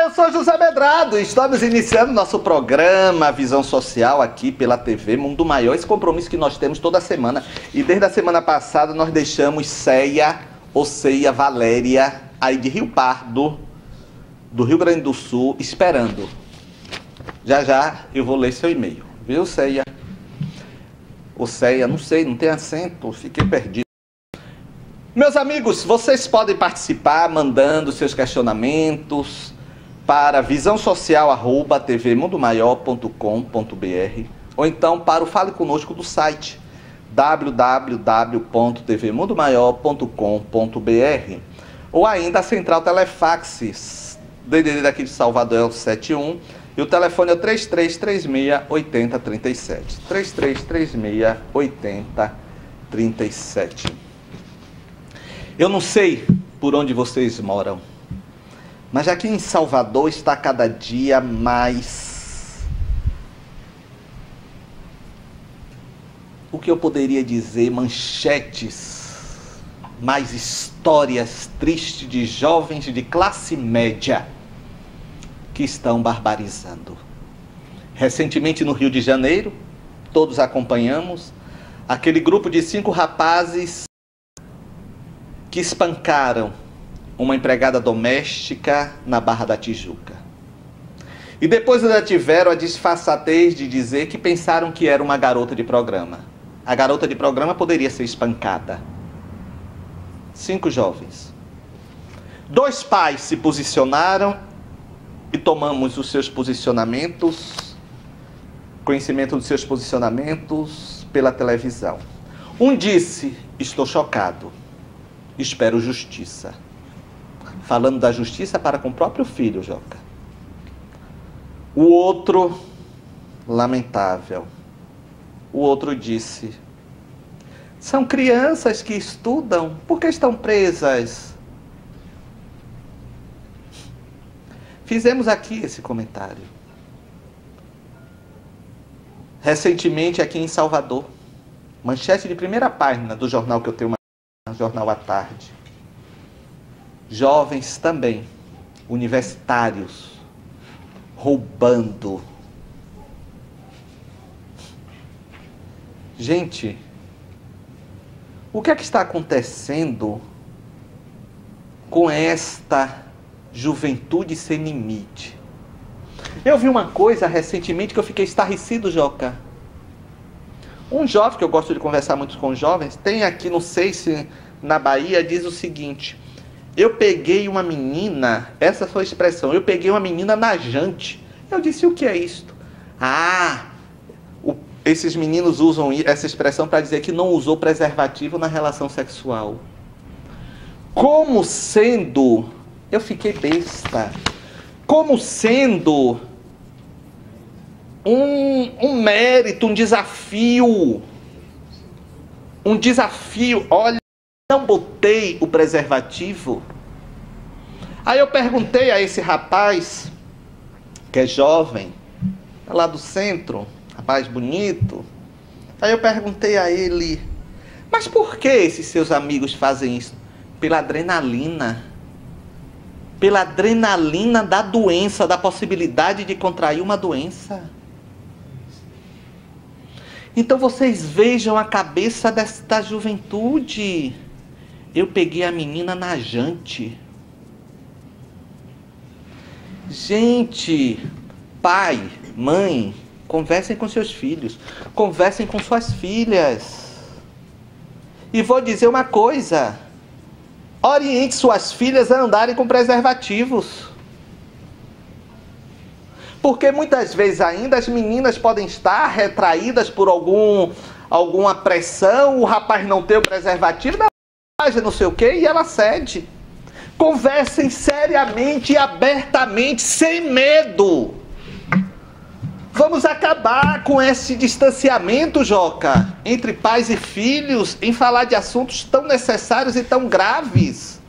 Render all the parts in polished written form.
Eu sou José Medrado e estamos iniciando nosso programa Visão Social aqui pela TV Mundo Maior. Esse compromisso que nós temos toda semana. E desde a semana passada nós deixamos Ceia Valéria, aí de Rio Pardo, do Rio Grande do Sul, esperando. Já já eu vou ler seu e-mail. Viu, Ceia? Ou Ceia, não sei, não tem acento, fiquei perdido. Meus amigos, vocês podem participar mandando seus questionamentos para visãosocial@tvmundomaior.com.br ou então para o Fale Conosco do site www.tvmundomaior.com.br ou ainda a central Telefax, DDD daqui de Salvador é o 71 e o telefone é o 3336-8037. 3336-8037. Eu não sei por onde vocês moram, mas aqui em Salvador está cada dia mais, o que eu poderia dizer, manchetes, mais histórias tristes de jovens de classe média que estão barbarizando. Recentemente no Rio de Janeiro, todos acompanhamos, aquele grupo de 5 rapazes que espancaram uma empregada doméstica na Barra da Tijuca. E depois ainda tiveram a disfarçatez de dizer que pensaram que era uma garota de programa. A garota de programa poderia ser espancada. 5 jovens. 2 pais se posicionaram e tomamos os seus posicionamentos, conhecimento dos seus posicionamentos pela televisão. Um disse: estou chocado, espero justiça. Falando da justiça para com o próprio filho, Joca. O outro, lamentável. O outro disse: são crianças que estudam, por que estão presas? Fizemos aqui esse comentário. Recentemente aqui em Salvador, manchete de primeira página do jornal que eu tenho, Jornal à Tarde. Jovens também, universitários, roubando. Gente, o que é que está acontecendo com esta juventude sem limite? Eu vi uma coisa recentemente que eu fiquei estarrecido, Joca. Um jovem, que eu gosto de conversar muito com jovens, tem aqui, não sei se na Bahia, diz o seguinte: eu peguei uma menina, essa foi a expressão, eu peguei uma menina najante. Eu disse: o que é isto? Esses meninos usam essa expressão para dizer que não usou preservativo na relação sexual. Como sendo, eu fiquei besta, como sendo um mérito, um desafio, olha, não botei o preservativo. Aí eu perguntei a esse rapaz, que é jovem, lá do centro, rapaz bonito. Aí eu perguntei a ele: mas por que esses seus amigos fazem isso? Pela adrenalina. Pela adrenalina da doença, da possibilidade de contrair uma doença. Então vocês vejam a cabeça desta juventude. Eu peguei a menina najante. Gente, pai, mãe, conversem com seus filhos, conversem com suas filhas. E vou dizer uma coisa: oriente suas filhas a andarem com preservativos. Porque muitas vezes ainda as meninas podem estar retraídas por alguma pressão, o rapaz não tem o preservativo, não sei o que, e ela cede. Conversem seriamente e abertamente, sem medo. Vamos acabar com esse distanciamento, Joca, entre pais e filhos, em falar de assuntos tão necessários e tão graves.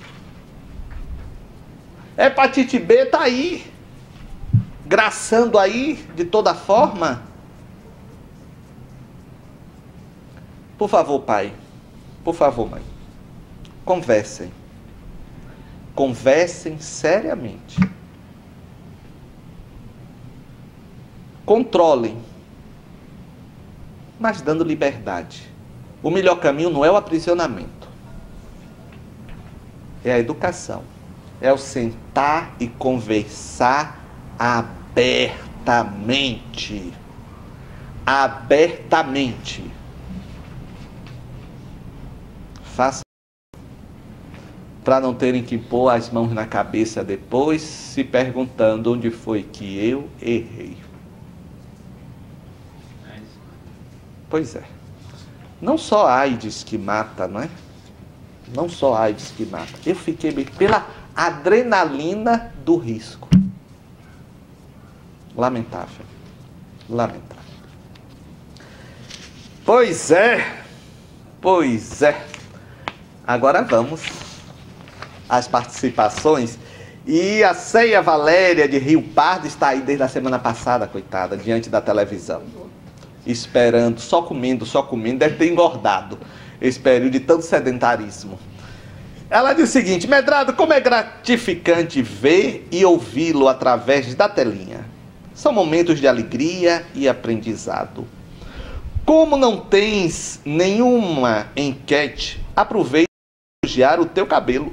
Hepatite B está aí, graçando aí de toda forma. Por favor, pai. Por favor, mãe. Conversem. Conversem seriamente. controlem, mas dando liberdade. O melhor caminho não é o aprisionamento, é a educação, é o sentar e conversar abertamente. Abertamente. Faça para não terem que pôr as mãos na cabeça depois, se perguntando onde foi que eu errei. Pois é. Não só a AIDS que mata, não é? Não só a AIDS que mata. Eu fiquei bem pela adrenalina do risco. Lamentável. Lamentável. Pois é. Pois é. Agora vamos às participações. E a Ceia Valéria de Rio Pardo está aí desde a semana passada, coitada, diante da televisão. Esperando, só comendo, deve ter engordado esse período de tanto sedentarismo. Ela diz o seguinte: Medrado, como é gratificante ver e ouvi-lo através da telinha. São momentos de alegria e aprendizado. Como não tens nenhuma enquete, aproveita para elogiar o teu cabelo.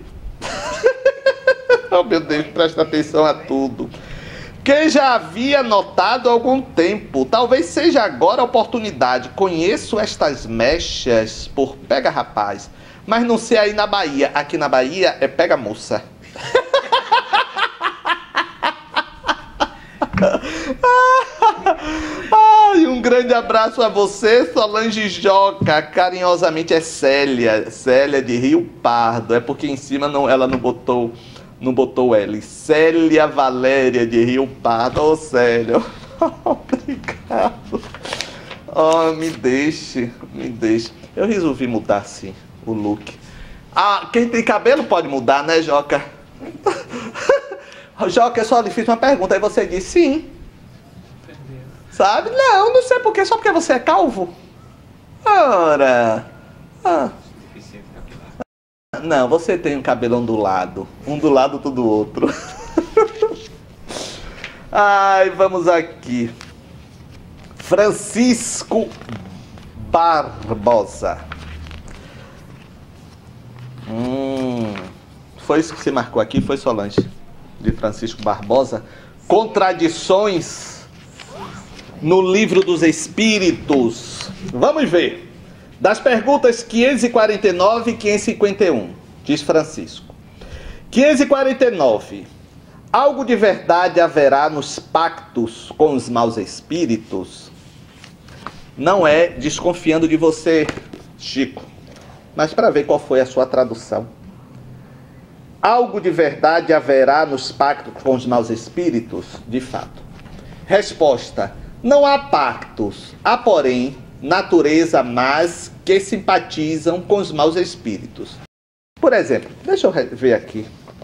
Oh meu Deus, presta atenção a tudo. Que já havia notado há algum tempo, talvez seja agora a oportunidade. Conheço estas mechas por pega rapaz, mas não sei aí na Bahia. Aqui na Bahia é pega moça. Ai, um grande abraço a você, Solange Joca. Carinhosamente é Célia, Célia de Rio Pardo. É porque em cima ela não botou L. Célia Valéria de Rio Pardo. Ô, Célia. Obrigado. Oh, me deixe. Eu resolvi mudar, sim, o look. Ah, quem tem cabelo pode mudar, né, Joca? Joca, eu só lhe fiz uma pergunta, aí você disse sim. Sabe? Não sei por quê, só porque você é calvo. Ora. Não, você tem um cabelo ondulado. Um do lado, tudo do outro. Ai, vamos aqui. Francisco Barbosa. Foi isso que você marcou aqui, foi, Solange? De Francisco Barbosa. Contradições no Livro dos Espíritos. Vamos ver. Das perguntas 549 e 551, diz Francisco. 549. Algo de verdade haverá nos pactos com os maus espíritos? Não é desconfiando de você, Chico, mas para ver qual foi a sua tradução. Algo de verdade haverá nos pactos com os maus espíritos? De fato. Resposta: não há pactos, há, porém, natureza más que simpatizam com os maus espíritos. Por exemplo, deixa eu ver aqui.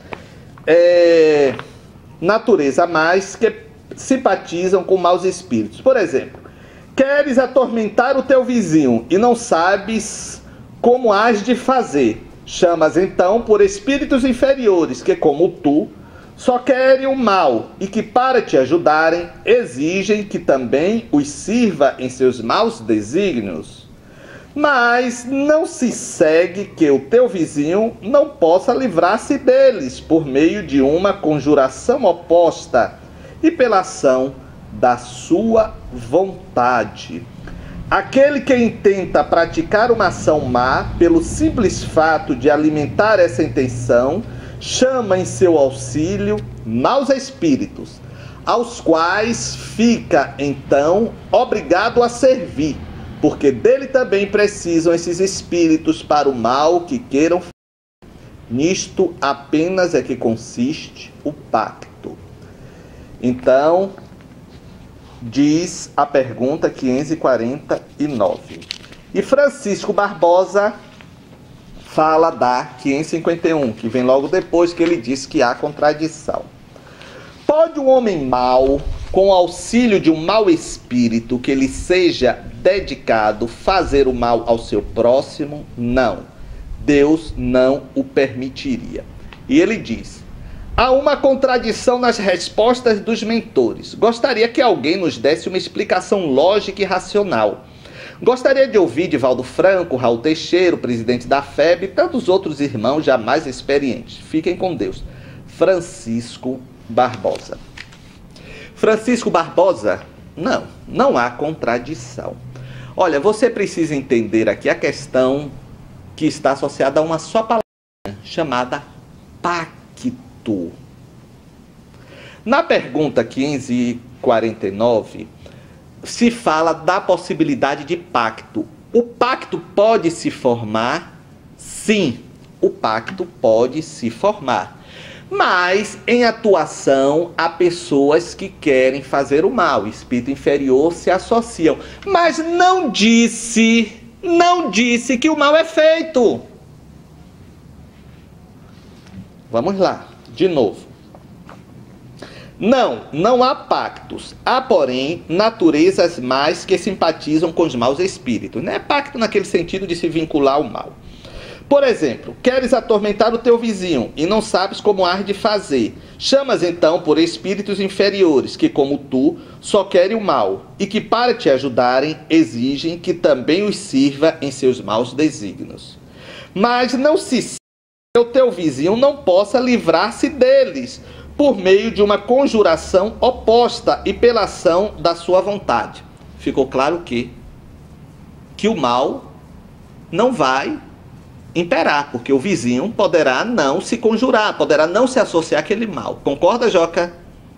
Natureza más que simpatizam com maus espíritos. Por exemplo, queres atormentar o teu vizinho e não sabes como hás de fazer. Chamas então por espíritos inferiores que, como tu, só querem o mal e que, para te ajudarem, exigem que também os sirva em seus maus desígnios. Mas não se segue que o teu vizinho não possa livrar-se deles por meio de uma conjuração oposta e pela ação da sua vontade. Aquele que intenta praticar uma ação má pelo simples fato de alimentar essa intenção chama em seu auxílio maus espíritos, aos quais fica então obrigado a servir, porque dele também precisam esses espíritos para o mal que queiram fazer. Nisto apenas é que consiste o pacto. Então, diz a pergunta 549. E Francisco Barbosa fala da 551, que vem logo depois, que ele diz que há contradição. Pode um homem mau, com o auxílio de um mau espírito que lhe seja dedicado, fazer o mal ao seu próximo? Não. Deus não o permitiria. E ele diz: Há uma contradição nas respostas dos mentores. Gostaria que alguém nos desse uma explicação lógica e racional. Gostaria de ouvir de Valdo Franco, Raul Teixeira, o presidente da FEB e tantos outros irmãos já mais experientes. Fiquem com Deus. Francisco Barbosa. Francisco Barbosa, não há contradição. Olha, você precisa entender aqui a questão que está associada a uma só palavra, chamada pacto. Na pergunta 549, se fala da possibilidade de pacto. O pacto pode se formar? Sim, o pacto pode se formar. Mas, em atuação, há pessoas que querem fazer o mal. O espírito inferior se associam. Mas não disse que o mal é feito. Vamos lá, de novo. Não há pactos. Há, porém, naturezas mais que simpatizam com os maus espíritos. Não é pacto naquele sentido de se vincular ao mal. Por exemplo, queres atormentar o teu vizinho e não sabes como hás de fazer. Chamas então por espíritos inferiores que, como tu, só querem o mal e que, para te ajudarem, exigem que também os sirva em seus maus desígnios. Mas não se sabe que o teu vizinho não possa livrar-se deles por meio de uma conjuração oposta e pela ação da sua vontade. Ficou claro que o mal não vai imperar, porque o vizinho poderá não se conjurar, poderá não se associar àquele mal. Concorda, Joca?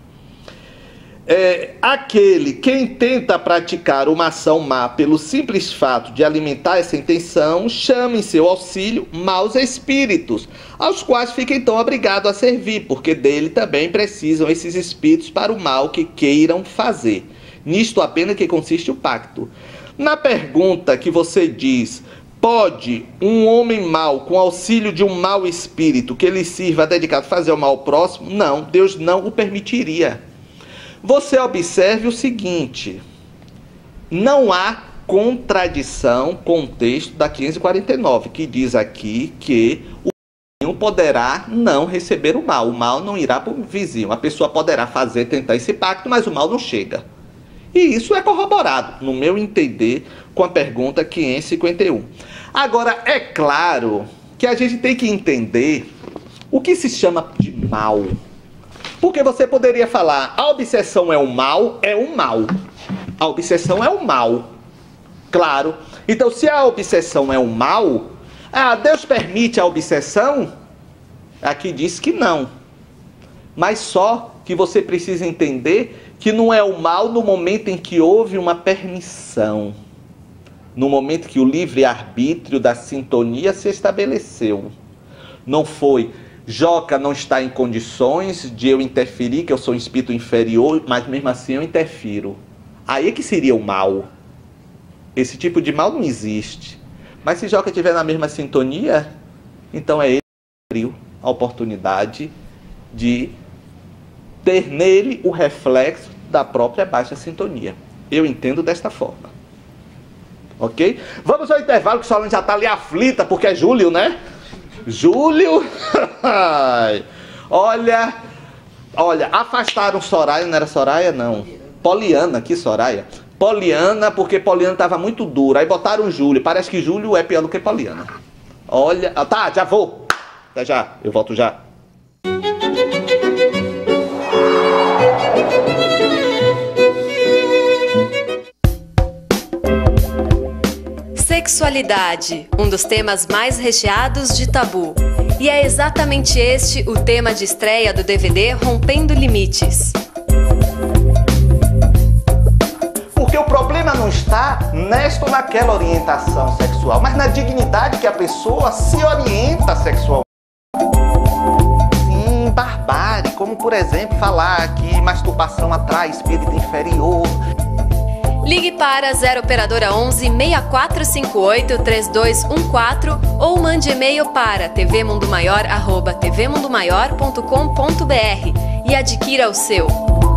Quem tenta praticar uma ação má pelo simples fato de alimentar essa intenção, chama em seu auxílio maus espíritos, aos quais fica então obrigado a servir, porque dele também precisam esses espíritos para o mal que queiram fazer. Nisto apenas que consiste o pacto. Na pergunta que você diz: pode um homem mau, com auxílio de um mau espírito que lhe sirva dedicado a fazer o mal ao próximo? Não, Deus não o permitiria. Você observe o seguinte: não há contradição com o texto da 549, que diz aqui que o vizinho poderá não receber o mal não irá para o vizinho. A pessoa poderá tentar esse pacto, mas o mal não chega. E isso é corroborado, no meu entender, com a pergunta 551. Agora, é claro que a gente tem que entender o que se chama de mal. Porque você poderia falar, a obsessão é um mal, é um mal. A obsessão é um mal. Claro. Então, se a obsessão é um mal, Deus permite a obsessão? Aqui diz que não. Mas só que você precisa entender que não é o mal no momento em que houve uma permissão. No momento que o livre-arbítrio da sintonia se estabeleceu. Não foi... Joca não está em condições de eu interferir, que eu sou um espírito inferior, mas mesmo assim eu interfiro. Aí é que seria o mal. Esse tipo de mal não existe. Mas se Joca estiver na mesma sintonia, então é ele que abriu a oportunidade de ter nele o reflexo da própria baixa sintonia. Eu entendo desta forma. Ok? Vamos ao intervalo, que Solange já está ali aflita, porque é Júlio, né? Júlio, olha, afastaram Soraya, não era Soraya não, Poliana, que Soraya? Poliana, porque Poliana estava muito dura, aí botaram Júlio, parece que Júlio é pior do que Poliana. Olha, tá, já vou, até já, eu volto já. Sexualidade, um dos temas mais recheados de tabu. E é exatamente este o tema de estreia do DVD Rompendo Limites. Porque o problema não está nesta ou naquela orientação sexual, mas na dignidade que a pessoa se orienta sexualmente. Sim, barbárie, como por exemplo falar que masturbação atrai espírito inferior. Ligue para 0 operadora 11 6458 3214 ou mande e-mail para tvmundomaior@tvmundomaior.com.br e adquira o seu.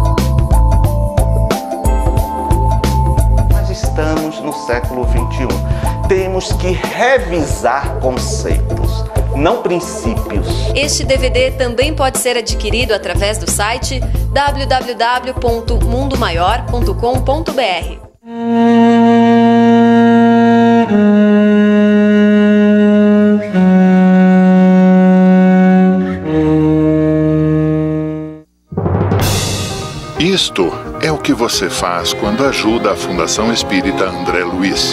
Nós estamos no século XXI. Temos que revisar conceitos. não princípios. Este DVD também pode ser adquirido através do site www.mundomaior.com.br. Isto é o que você faz quando ajuda a Fundação Espírita André Luiz.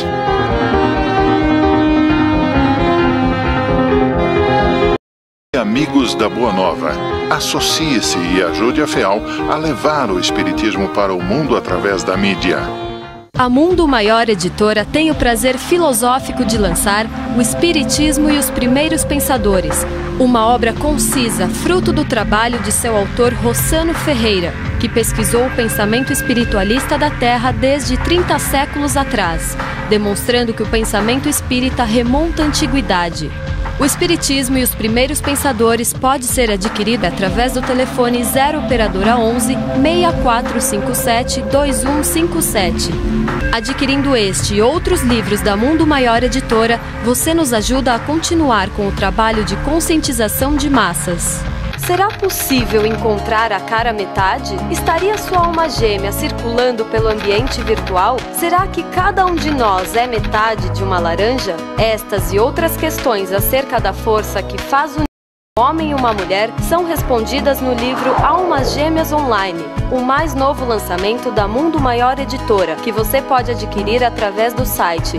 Amigos da Boa Nova, associe-se e ajude a FEAL a levar o Espiritismo para o mundo através da mídia. A Mundo Maior Editora tem o prazer filosófico de lançar O Espiritismo e os Primeiros Pensadores, uma obra concisa, fruto do trabalho de seu autor Rossano Ferreira, que pesquisou o pensamento espiritualista da Terra desde 30 séculos atrás, demonstrando que o pensamento espírita remonta à antiguidade. O Espiritismo e os Primeiros Pensadores pode ser adquirido através do telefone 0 operadora 11 6457 2157. Adquirindo este e outros livros da Mundo Maior Editora, você nos ajuda a continuar com o trabalho de conscientização de massas. Será possível encontrar a cara metade? Estaria sua alma gêmea circulando pelo ambiente virtual? Será que cada um de nós é metade de uma laranja? Estas e outras questões acerca da força que faz um homem e uma mulher são respondidas no livro Almas Gêmeas Online, o mais novo lançamento da Mundo Maior Editora, que você pode adquirir através do site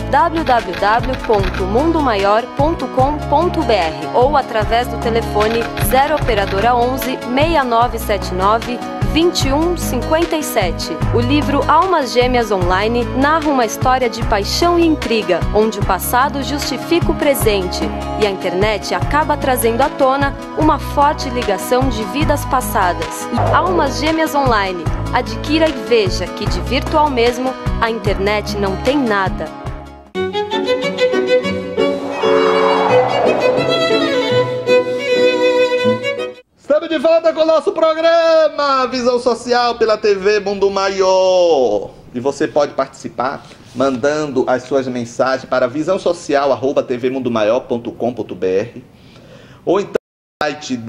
www.mundomaior.com.br ou através do telefone 0 operadora 11 6979 2157. O livro Almas Gêmeas Online narra uma história de paixão e intriga, onde o passado justifica o presente e a internet acaba trazendo à tona uma forte ligação de vidas passadas. Almas Gêmeas Online. Adquira e veja que de virtual mesmo a internet não tem nada. Estamos de volta com o nosso programa Visão Social pela TV Mundo Maior. E você pode participar mandando as suas mensagens para visãosocial@tvmundomaior.com.br ou então no site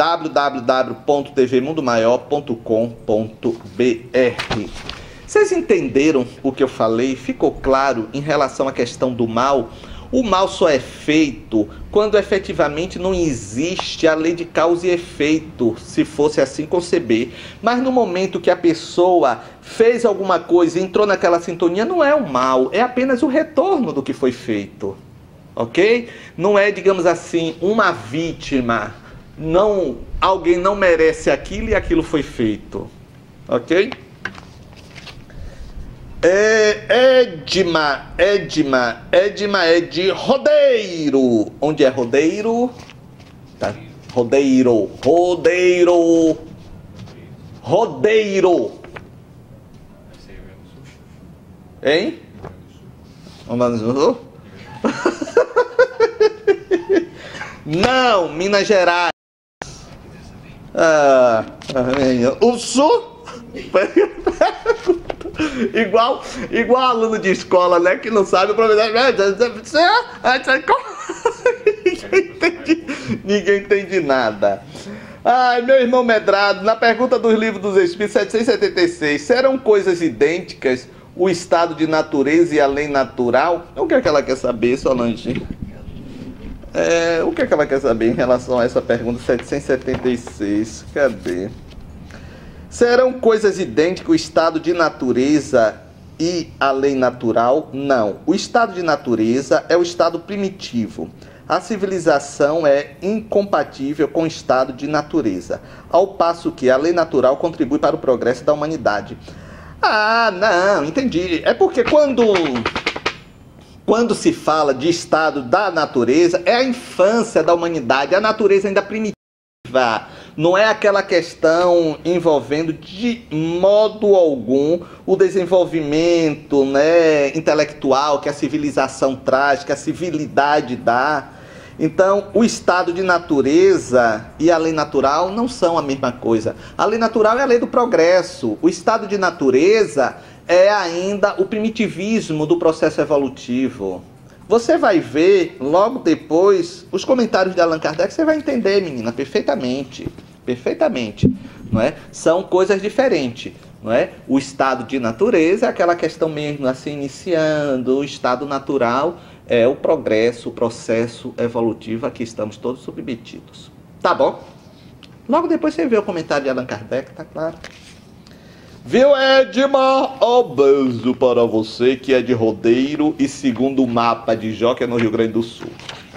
www.tvmundomaior.com.br. Vocês entenderam o que eu falei? Ficou claro em relação à questão do mal? O mal só é feito quando efetivamente não existe a lei de causa e efeito, se fosse assim conceber. Mas no momento que a pessoa fez alguma coisa e entrou naquela sintonia, não é o mal, é apenas o retorno do que foi feito. Ok? Não é, digamos assim, uma vítima. Não, alguém não merece aquilo e aquilo foi feito. Ok? Edma é de Rodeiro. Onde é Rodeiro? Tá. Rodeiro. Hein? Vamos no Sul? Não, Minas Gerais. O Sul? igual aluno de escola, né, que não sabe o professor. Ninguém entende nada. Ai, meu irmão Medrado, na pergunta dos livros dos Espíritos 776, serão coisas idênticas o estado de natureza e a lei natural? O que é que ela quer saber, Solange? O que é que ela quer saber em relação a essa pergunta 776? Cadê? Serão coisas idênticas o estado de natureza e a lei natural? Não. O estado de natureza é o estado primitivo. A civilização é incompatível com o estado de natureza, ao passo que a lei natural contribui para o progresso da humanidade. Ah, não, entendi. É porque quando se fala de estado da natureza, é a infância da humanidade, a natureza ainda primitiva. Não é aquela questão envolvendo de modo algum o desenvolvimento, né, intelectual que a civilização traz, que a civilidade dá. Então, o estado de natureza e a lei natural não são a mesma coisa. A lei natural é a lei do progresso. O estado de natureza é ainda o primitivismo do processo evolutivo. Você vai ver logo depois os comentários de Allan Kardec, você vai entender, menina, perfeitamente. Perfeitamente, não é? São coisas diferentes, não é? O estado de natureza é aquela questão mesmo assim iniciando, o estado natural é o progresso, o processo evolutivo a que estamos todos submetidos. Tá bom? Logo depois você vê o comentário de Allan Kardec, tá claro? Viu, Edmar? Beijo para você que é de Rodeiro e segundo o mapa de Joca é no Rio Grande do Sul.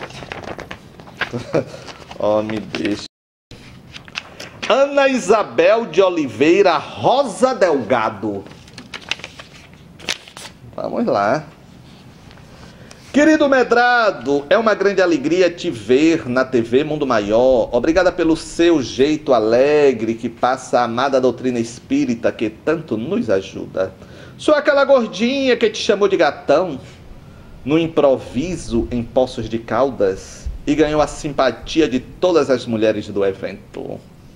Me deixa. Ana Isabel de Oliveira Rosa Delgado. Vamos lá. Querido Medrado, é uma grande alegria te ver na TV Mundo Maior. Obrigada pelo seu jeito alegre que passa a amada doutrina espírita que tanto nos ajuda. Sou aquela gordinha que te chamou de gatão no improviso em Poços de Caldas e ganhou a simpatia de todas as mulheres do evento.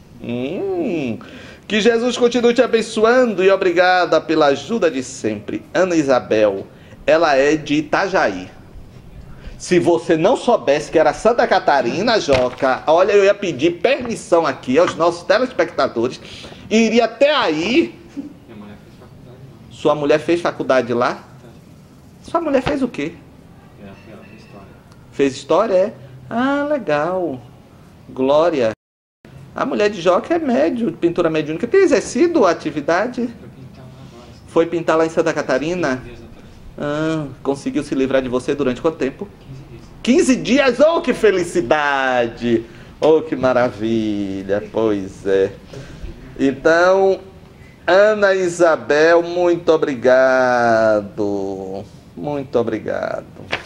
Que Jesus continue te abençoando e obrigada pela ajuda de sempre. Ana Isabel, ela é de Itajaí. Se você não soubesse que era Santa Catarina, Joca, olha, eu ia pedir permissão aqui aos nossos telespectadores e iria até aí. Minha mulher fez faculdade lá. Sua mulher fez faculdade lá? Sua mulher fez o quê? Ela fez história. Fez história, é? Ah, legal. Glória. A mulher de Joca é médio, pintura mediúnica. Tem exercido a atividade? Foi pintar lá agora. Foi pintar lá em Santa Catarina? 15 dias atrás. Conseguiu se livrar de você durante quanto tempo? 15 dias. 15 dias? Oh, que felicidade! Oh, que maravilha! Pois é. Então, Ana Isabel, muito obrigado. Muito obrigado.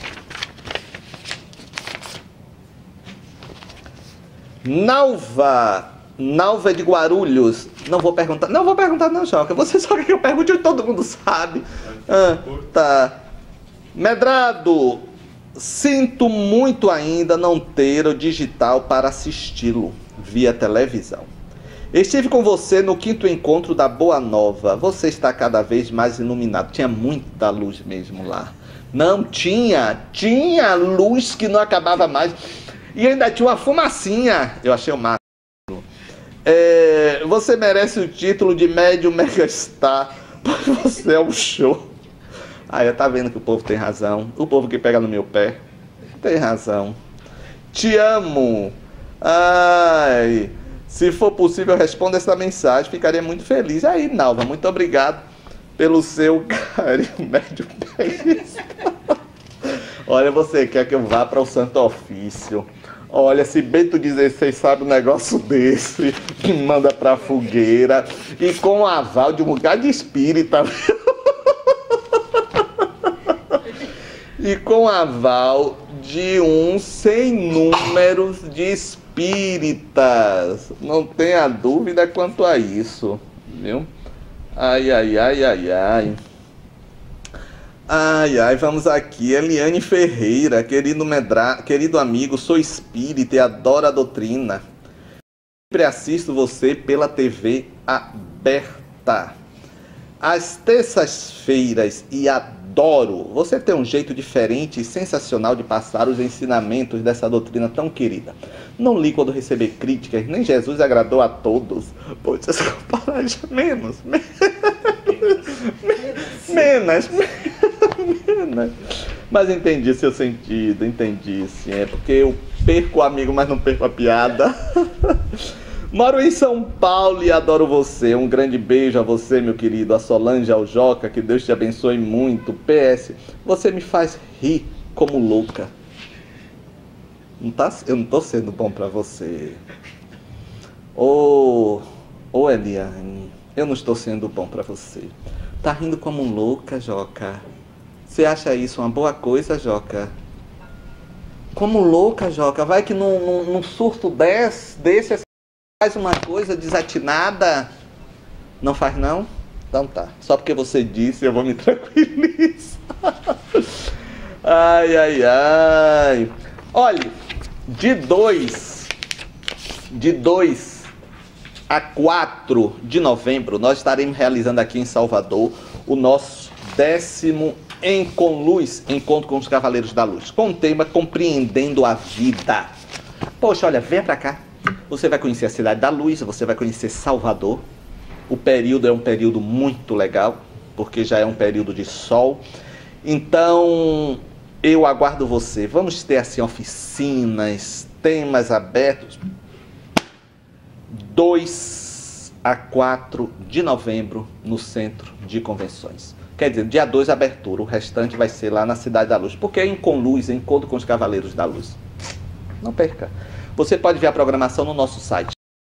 Nalva é de Guarulhos. Não vou perguntar não, Joca. Você só quer que eu pergunte e todo mundo sabe. Tá. Medrado, sinto muito ainda não ter o digital para assisti-lo via televisão. Estive com você no 5º encontro da Boa Nova. Você está cada vez mais iluminado. Tinha muita luz mesmo lá. Não, tinha luz que não acabava mais. E ainda tinha uma fumacinha. Eu achei o máximo. Você merece o título de médium megastar. Você é um show. Aí, tá vendo que o povo tem razão. O povo que pega no meu pé tem razão. Te amo. Ai, se for possível, responda essa mensagem. Ficaria muito feliz. Aí, Nalva, muito obrigado pelo seu carinho médium megasta. Olha, você quer que eu vá para o Santo Ofício. Olha, se Bento XVI sabe um negócio desse, me manda pra fogueira e com o aval de um bocado de espírita. E com o aval de um sem números de espíritas. Não tenha dúvida quanto a isso, viu? Ai, ai, ai, ai, ai. Ai, ai, vamos aqui. Eliane Ferreira, querido amigo, sou espírita e adoro a doutrina. Sempre assisto você pela TV aberta. Às terças-feiras e adoro. Você tem um jeito diferente e sensacional de passar os ensinamentos dessa doutrina tão querida. Não li quando receber críticas, nem Jesus agradou a todos. Pois essa comparagem menos. Mas entendi seu sentido, entendi sim. É porque eu perco o amigo, mas não perco a piada. Moro em São Paulo e adoro você. Um grande beijo a você, meu querido. A Solange, ao Joca, que Deus te abençoe muito. PS, você me faz rir como louca. Eu não tô sendo bom pra você. Ô Eliane, eu não estou sendo bom pra você. Tá rindo como louca, Joca. Você acha isso uma boa coisa, Joca? Como louca, Joca. Vai que num surto desse faz uma coisa desatinada. Não faz, não? Então tá. Só porque você disse, eu vou me tranquilizar. Ai, ai, ai. Olha, de 2 a 4 de novembro, nós estaremos realizando aqui em Salvador o nosso Com Luz, Encontro com os Cavaleiros da Luz, com o tema Compreendendo a Vida. Poxa, olha, venha pra cá. Você vai conhecer a Cidade da Luz, você vai conhecer Salvador. O período é um período muito legal, porque já é um período de sol. Então, eu aguardo você. Vamos ter, assim, oficinas, temas abertos. 2 a 4 de novembro, no Centro de Convenções. Quer dizer, dia 2 abertura, o restante vai ser lá na Cidade da Luz. Porque é Com Luz, Encontro com os Cavaleiros da Luz. Não perca. Você pode ver a programação no nosso site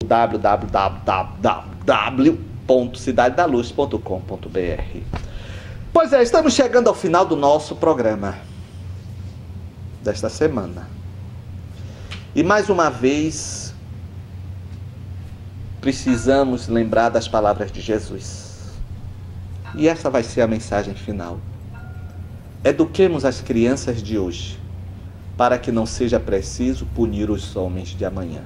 www.cidadedaluz.com.br. Pois é, estamos chegando ao final do nosso programa desta semana. E mais uma vez precisamos lembrar das palavras de Jesus. E essa vai ser a mensagem final. Eduquemos as crianças de hoje, para que não seja preciso punir os homens de amanhã.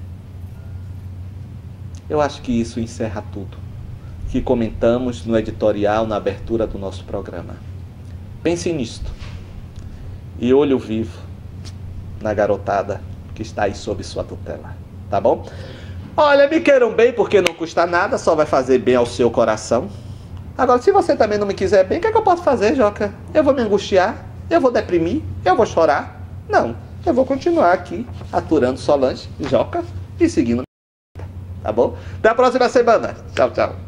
Eu acho que isso encerra tudo que comentamos no editorial, na abertura do nosso programa. Pense nisto. E olho vivo na garotada que está aí sob sua tutela. Tá bom? Olha, me queiram bem, porque não custa nada, só vai fazer bem ao seu coração. Agora, se você também não me quiser bem, o que é que eu posso fazer, Joca? Eu vou me angustiar? Eu vou deprimir? Eu vou chorar? Não. Eu vou continuar aqui, aturando Solange, Joca e seguindo. Tá bom? Até a próxima semana. Tchau, tchau.